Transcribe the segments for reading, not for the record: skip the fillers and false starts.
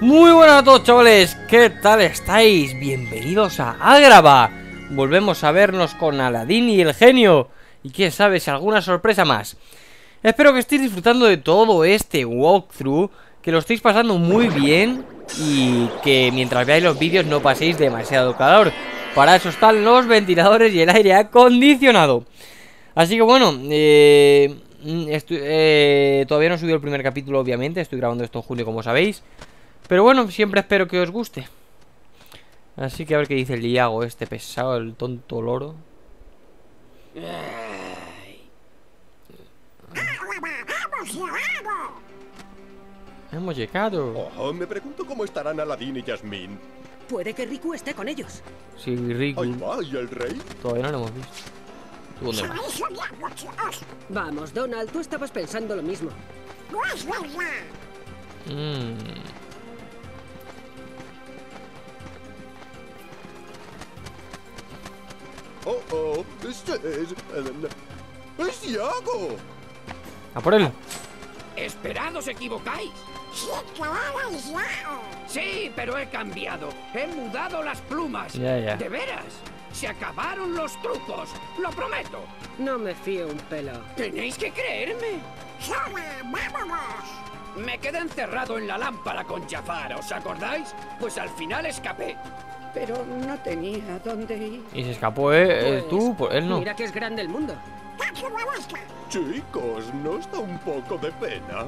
Muy buenas a todos, chavales, ¿qué tal estáis? Bienvenidos a Agrava. Volvemos a vernos con Aladín y el genio. Y quién sabe si alguna sorpresa más. Espero que estéis disfrutando de todo este walkthrough, que lo estéis pasando muy bien y que mientras veáis los vídeos no paséis demasiado calor. Para eso están los ventiladores y el aire acondicionado. Así que bueno, todavía no he subido el primer capítulo, obviamente. Estoy grabando esto en junio, como sabéis. Pero bueno, siempre espero que os guste. Así que a ver qué dice el Iago, este pesado, el tonto loro. Hemos llegado. Oh, me pregunto cómo estarán Aladín y Yasmín. Puede que Riku esté con ellos. Sí, Riku. Ahí va, ¿y el rey? Todavía no lo hemos visto. ¿Tú dónde vas? Vamos, Donald, tú estabas pensando lo mismo. Oh, este es Iago. ¡A por él! Esperad, os equivocáis. Sí, pero he cambiado. He mudado las plumas. Ya. ¿De veras? Se acabaron los trucos. Lo prometo. No me fío un pelo. Tenéis que creerme. Me quedé encerrado en la lámpara con Jafar, ¿os acordáis? Pues al final escapé. Pero no tenía dónde ir. Y se escapó, Pues, tú, él no. Mira que es grande el mundo. Chicos, ¿no está un poco de pena?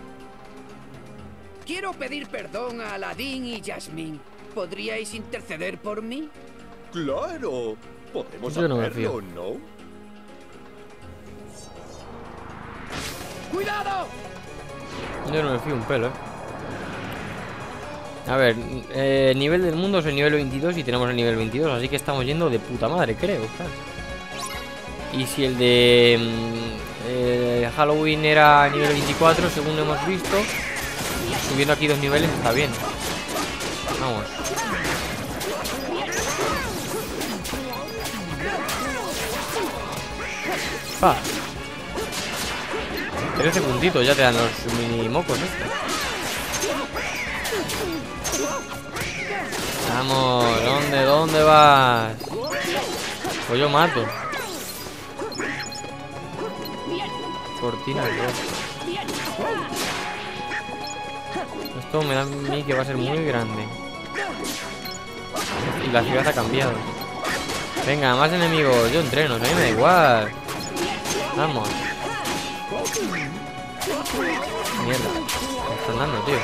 Quiero pedir perdón a Aladín y Yasmín. ¿Podríais interceder por mí? Claro, podemos Yo no me hacerlo, ¿no? ¡Cuidado! Yo no me fío un pelo, A ver, nivel del mundo es el nivel 22 y tenemos el nivel 22, así que estamos yendo de puta madre, creo, ¿sabes? Y si el de Halloween era nivel 24, según hemos visto, subiendo aquí 2 niveles está bien. Vamos. Pa. 13 puntitos ya te dan los mini mocos estos. Vamos, ¿dónde vas? Pues yo mato. Cortina de ropa. Esto me da a mí que va a ser muy grande. Y la ciudad ha cambiado. Venga, más enemigos. Yo entreno, a mí me da igual. Vamos. Mierda. Me están dando, tío.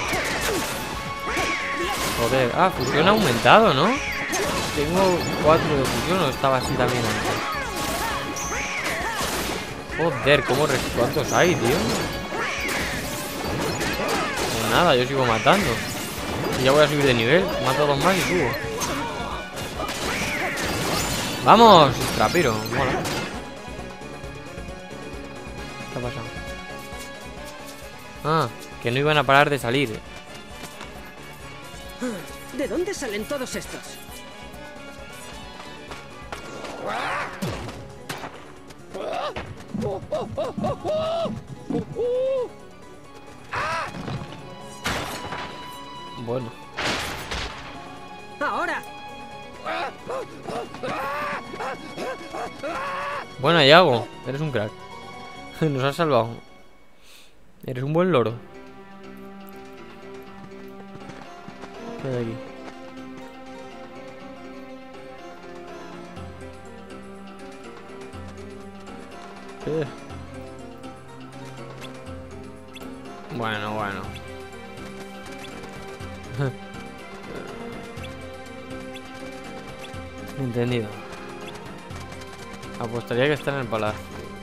Joder. Fusión ha aumentado, ¿no? Tengo 4 de fusión o estaba así también antes. Joder, ¿cuántos hay, tío? Pues nada, yo sigo matando. Y ya voy a subir de nivel. Mato 2 más y subo. ¡Vamos! Trapero, mola. ¿Qué ha pasado? Que no iban a parar de salir. ¿De dónde salen todos estos? Bueno. ¡Ahora! Bueno, Iago, eres un crack. Nos has salvado. Eres un buen loro. ¿Qué hay aquí? ¿Qué? Bueno. Entendido. Apostaría que está en el palacio.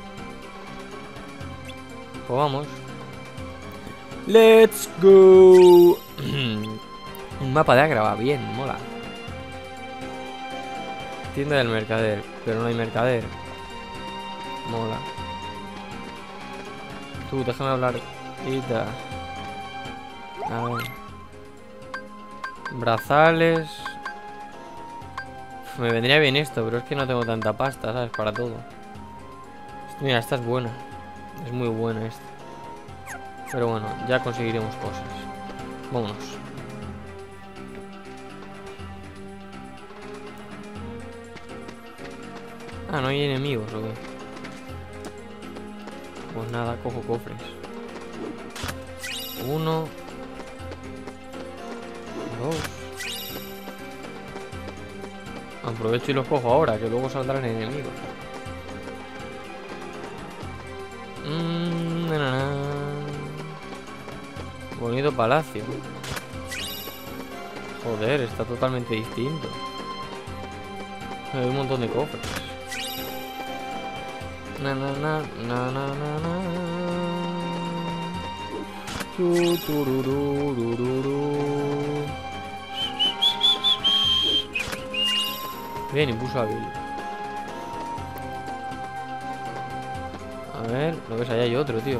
Pues vamos. Let's go. Un mapa de Agrava, bien, mola. Tienda del mercader, pero no hay mercader. Mola. Tú, déjame hablar. A ver. Brazales. Me vendría bien esto, pero es que no tengo tanta pasta, ¿sabes? Para todo. Mira, esta es buena. Es muy buena esta. Pero bueno, ya conseguiremos cosas. Vámonos. Ah, no hay enemigos, ¿o qué? Pues nada, cojo cofres. 1, 2. Aprovecho y los cojo ahora, que luego saldrán enemigos. Na, na, na. Bonito palacio. Joder, está totalmente distinto. Hay un montón de cofres. Na, na, na, na, na, na, na. Turururururu. Bien, impulso hábil. A ver, lo ves, allá hay otro, tío.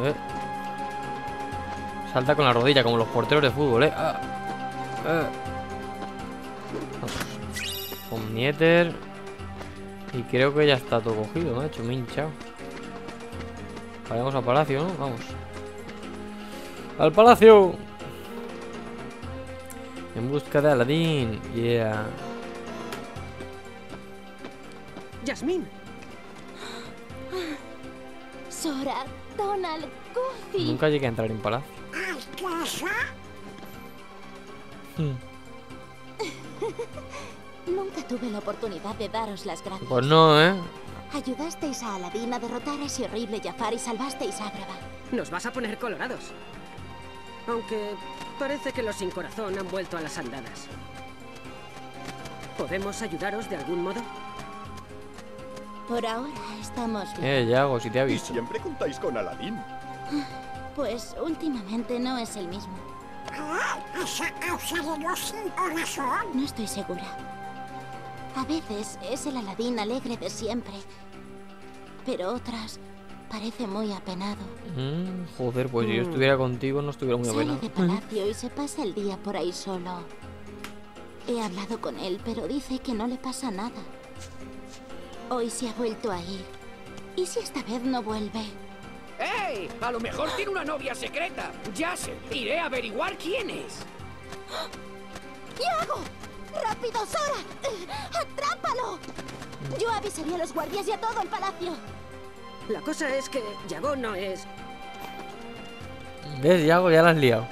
Salta con la rodilla, como los porteros de fútbol, Con Nieter. Y creo que ya está todo cogido, macho. Me he hinchado. Vayamos al palacio, ¿no? Vamos. ¡Al palacio! En busca de Aladín. Yeah. Yasmín. Sora, Donald, Goofy. Nunca llegué a entrar en palacio. Nunca tuve la oportunidad de daros las gracias. Pues no, ¿eh? Ayudasteis a Aladín a derrotar a ese horrible Jafar y salvasteis a Agrabah. Nos vas a poner colorados. Aunque parece que los sin corazón han vuelto a las andadas. ¿Podemos ayudaros de algún modo? Por ahora estamos bien. Yago, si te ha Y visto. siempre contáis con Aladín. Pues últimamente no es el mismo. No estoy segura. A veces es el Aladín alegre de siempre. Pero otras parece muy apenado. Joder, pues si yo estuviera contigo no estuviera muy Sale apenado. de palacio y se pasa el día por ahí solo. He hablado con él, pero dice que no le pasa nada. Hoy se ha vuelto a ir. ¿Y si esta vez no vuelve? ¡Ey! A lo mejor tiene una novia secreta. Ya sé, iré a averiguar quién es. ¡Yago! ¡Rápido, Sora! ¡Atrápalo! Yo avisaría a los guardias y a todo el palacio. La cosa es que Yago no es... ¿Ves, Yago? Ya la has liado.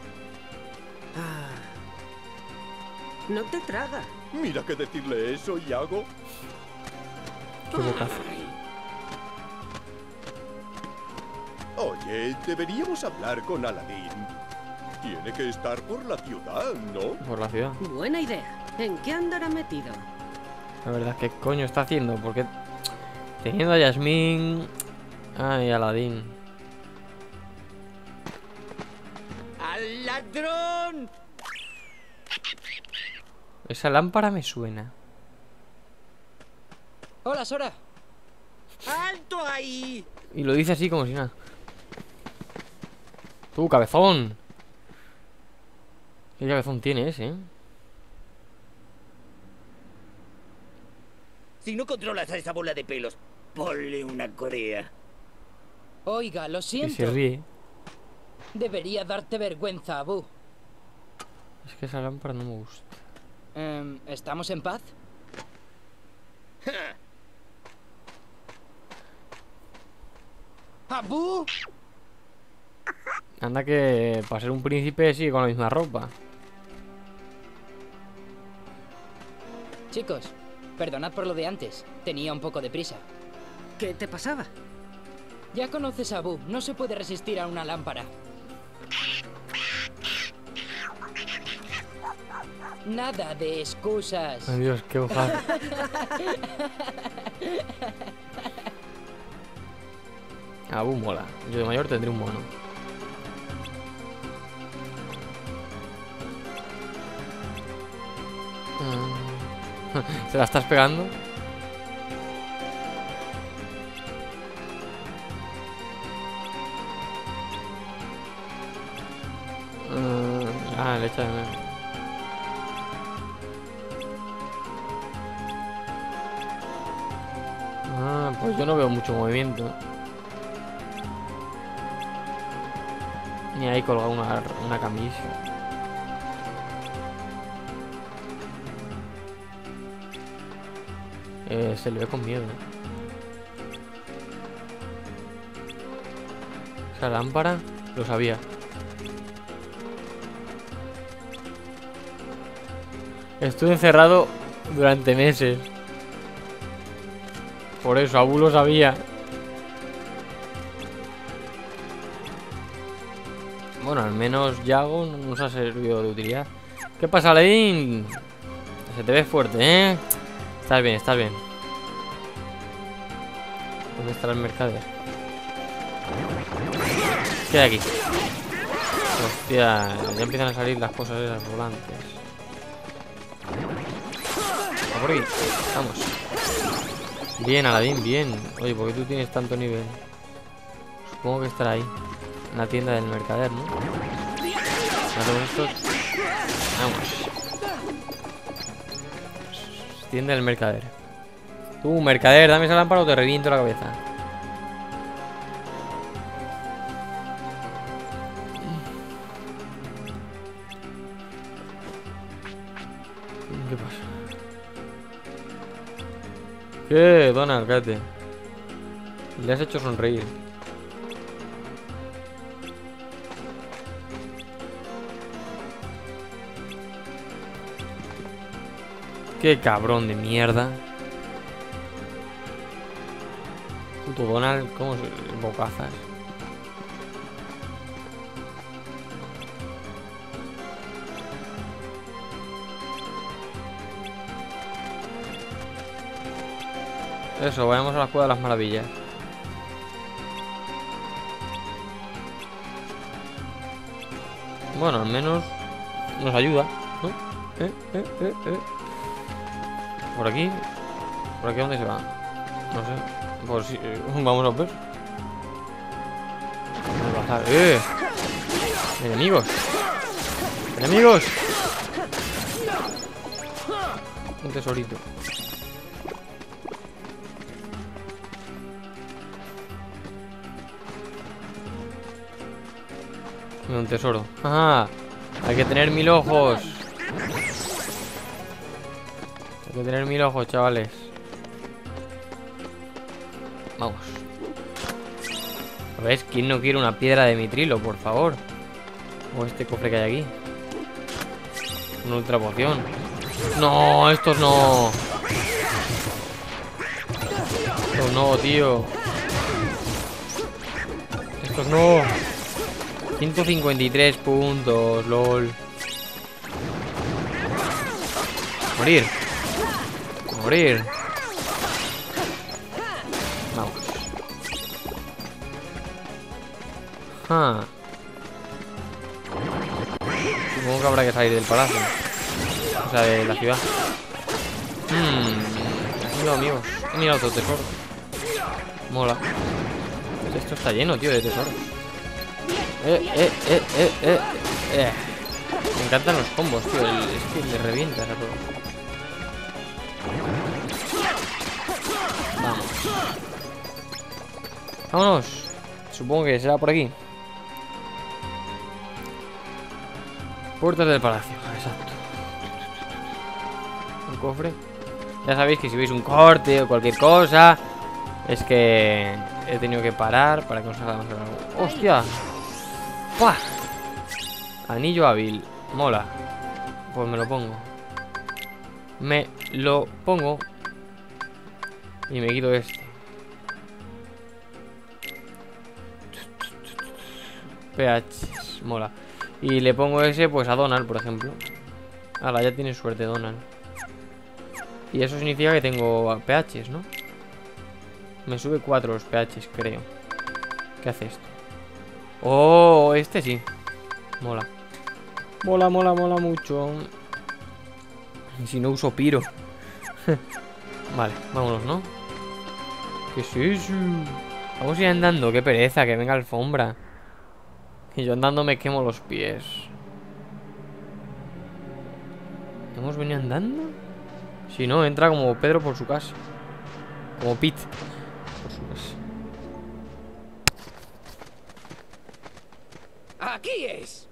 No te traga. Mira que decirle eso, Yago. Qué bocazo. Oye, deberíamos hablar con Aladín. Tiene que estar por la ciudad, ¿no? Por la ciudad. Buena idea. ¿En qué andará metido? La verdad, ¿qué coño está haciendo? Porque teniendo a Yasmín... Ay, Aladín. ¡Al ladrón! Esa lámpara me suena. Hola, Sora. ¡Alto ahí! Y lo dice así como si nada. Tú, cabezón. ¿Qué cabezón tiene ese, Si no controlas a esa bola de pelos, ponle una correa. Oiga, lo Y siento. se ríe. Debería darte vergüenza, Abu. Es que esa lámpara no me gusta. ¿Estamos en paz? ¡Abu! Anda que para ser un príncipe sigue con la misma ropa. Chicos, perdonad por lo de antes. Tenía un poco de prisa. ¿Qué te pasaba? Ya conoces a Abu. No se puede resistir a una lámpara. Nada de excusas. Ay, Dios, qué hojazo. Abu mola. Yo de mayor tendré un mono. ¿Se la estás pegando? Le echa de menos. Pues yo no veo mucho movimiento. Ni ahí colga una camisa. Se le ve con miedo. Esa lámpara, lo sabía. Estuve encerrado durante meses. Por eso, Abu lo sabía. Bueno, al menos Yago nos ha servido de utilidad. ¿Qué pasa, Aladín? Se te ve fuerte, ¿eh? Estás bien, estás bien. ¿Dónde está el mercader? ¿Qué hay aquí? Hostia, ya empiezan a salir las cosas esas volantes. A por aquí, vamos. Bien, Aladín, bien. Oye, ¿por qué tú tienes tanto nivel? Supongo que estará ahí. En la tienda del mercader, ¿no? Vamos. Tienda del mercader. Tú, mercader, dame esa lámpara o te reviento la cabeza. ¿Qué pasa? ¿Qué, Donald? Cállate. Le has hecho sonreír. Qué cabrón de mierda. Puto Donald, ¿cómo se bocazas? Eso, vayamos a la Cueva de las Maravillas. Bueno, al menos nos ayuda, ¿no? Por aquí. ¿Por aquí dónde se va? No sé. Por si... vamos a ver. Vamos a bajar. ¡Enemigos! ¡Enemigos! Un tesorito. Un tesoro. ¡Ajá! Hay que tener 1000 ojos. Hay que tener 1000 ojos, chavales. Vamos. ¿Ves? ¿Quién no quiere una piedra de mitrilo, por favor? O este cofre que hay aquí. Una ultra poción. No, estos no. Estos no, tío. Estos no. 153 puntos, lol. Morir. Morir. Vamos. Supongo que habrá que salir del palacio. O sea, de la ciudad. No, amigos. He mirado otro tesoro. Mola. Esto está lleno, tío, de tesoros. Me encantan los combos, tío. Es que le revientas a todo. Vamos. Vámonos. Supongo que será por aquí. Puertas del palacio. Exacto. Un cofre. Ya sabéis que si veis un corte o cualquier cosa, es que he tenido que parar para que os haga más algo. ¡Hostia! ¡Pah! Anillo hábil. Mola. Pues me lo pongo. Me lo pongo. Y me quito este. PH. Mola. Y le pongo ese pues a Donald, por ejemplo. Ahora ya tiene suerte Donald. Y eso significa que tengo PHs, ¿no? Me sube 4 los PHs, creo. ¿Qué hace esto? Oh, este sí. Mola. Mola, mola, mola mucho. Y si no uso piro. Vale, vámonos, ¿no? ¿Qué es eso? Vamos a ir andando, qué pereza, que venga alfombra. Y yo andando me quemo los pies. ¿Hemos venido andando? Si no, entra como Pedro por su casa. Como Pete por su casa. ¡Aquí es!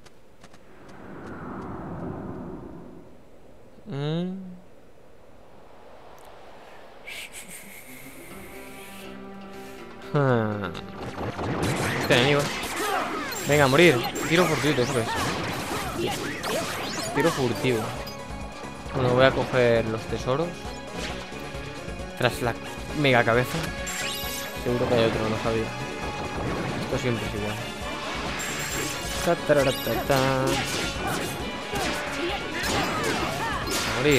Este enemigo. Venga, a morir. Tiro furtivo, eso es. Tiro furtivo. Bueno, voy a coger los tesoros. Tras la mega cabeza. Seguro que hay otro, no sabía. Esto siempre es igual. A morir.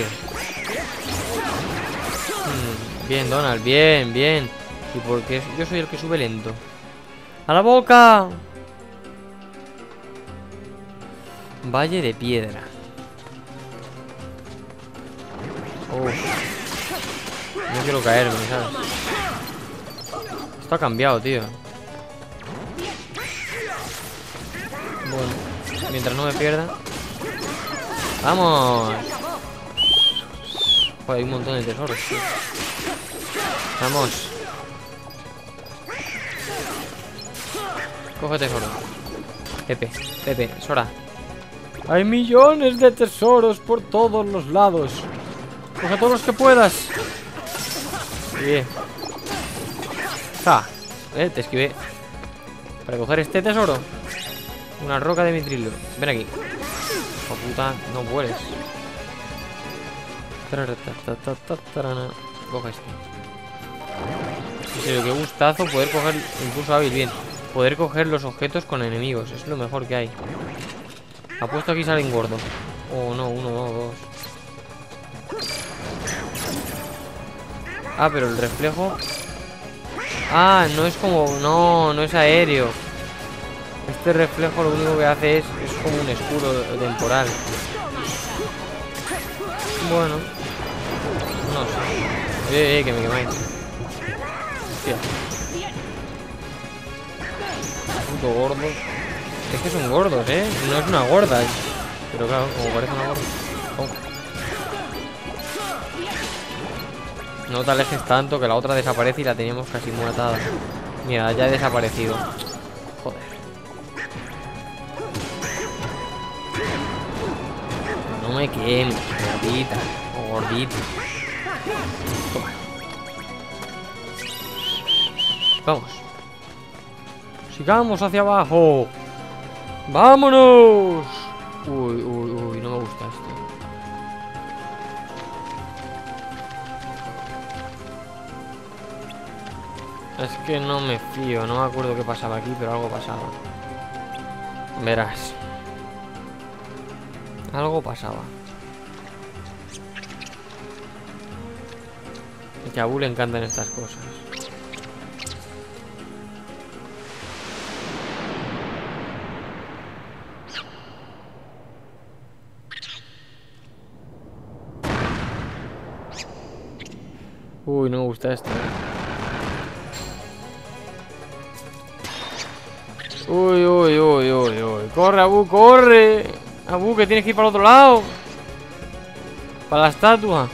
Bien, Donald, bien, bien. ¿Y por qué yo soy el que sube lento? ¡A la boca! Valle de piedra. No quiero caerme, ¿sabes? Esto ha cambiado, tío. Bueno, mientras no me pierda. ¡Vamos! Joder, hay un montón de tesoros, tío. Vamos. Coge tesoro. Pepe, Sora. Hay millones de tesoros por todos los lados. Coge todos los que puedas. Bien. ¡Ja! Te esquivé. Para coger este tesoro. Una roca de mitrilo. Ven aquí. Oh puta, no vueles. Coge este. En serio, qué gustazo poder coger, incluso hábil, bien. Poder coger los objetos con enemigos. Es lo mejor que hay. Apuesto aquí salen gordos. Oh no, 1, 2, 2. Ah, pero el reflejo. Ah, no es como. No es aéreo. Este reflejo lo único que hace es como un escudo temporal. Bueno. No sé. Que me quemáis. Hostia. Puto gordo. Es que son gordos, no es una gorda. Pero claro, como parece una gorda. No te alejes tanto que la otra desaparece y la teníamos casi muertada. Mira, ya ha desaparecido. Joder. No me quemes, gordita. O gordito. Toma. Vamos. Sigamos hacia abajo. ¡Vámonos! Uy, no me gusta esto. Es que no me fío, no me acuerdo qué pasaba aquí, pero algo pasaba. Verás. Algo pasaba. Que a Abu le encantan estas cosas. Uy, no me gusta esto. Uy. Corre, Abu, corre. Abu, que tienes que ir para el otro lado. Para la estatua.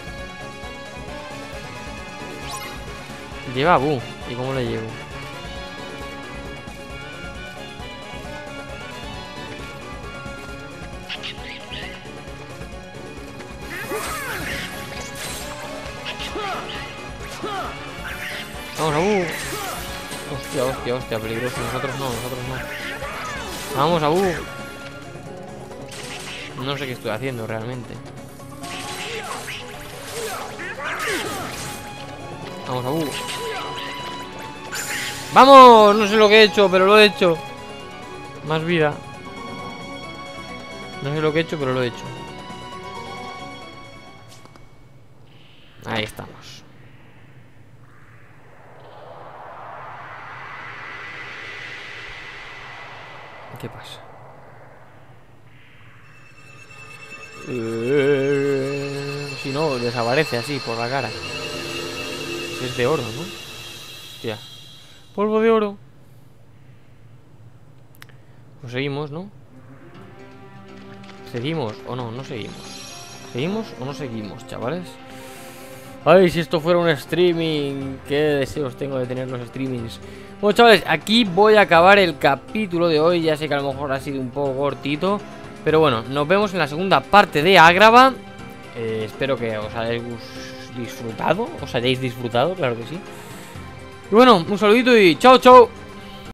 Lleva a Abu. ¿Y cómo le llevo? Vamos, Abu. Hostia, peligroso. Nosotros no. Vamos, Abu. No sé qué estoy haciendo realmente. Vamos, Abu. ¡Vamos! No sé lo que he hecho, pero lo he hecho. Más vida. No sé lo que he hecho, pero lo he hecho. Ahí estamos. ¿Qué pasa? Si no, desaparece así por la cara. Es de oro, ¿no? Hostia. Polvo de oro. Pues seguimos, ¿no? ¿Seguimos o no? No seguimos. ¿Seguimos o no seguimos, chavales? Ay, si esto fuera un streaming. Qué deseos tengo de tener los streamings. Bueno, chavales, aquí voy a acabar el capítulo de hoy. Ya sé que a lo mejor ha sido un poco cortito, pero bueno, nos vemos en la segunda parte de Agrava. Espero que os hayáis disfrutado. Claro que sí. Y bueno, un saludito y chao, chao.